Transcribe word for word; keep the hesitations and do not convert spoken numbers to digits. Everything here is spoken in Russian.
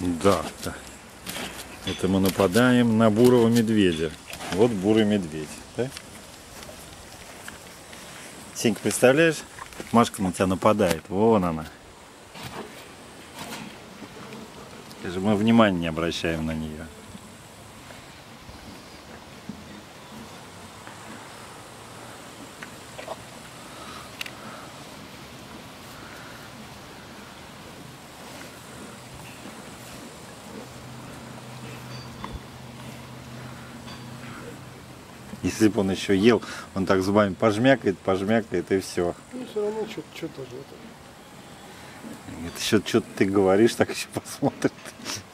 Да, да. Это мы нападаем на бурого медведя. Вот бурый медведь, да? Сенька, представляешь? Машка на тебя нападает. Вон она. Скажи, мы внимания не обращаем на нее. Если бы он еще ел, он так зубами пожмякает, пожмякает и все. Ну, все равно что-то же это. Это еще что-то ты говоришь, так еще посмотрит.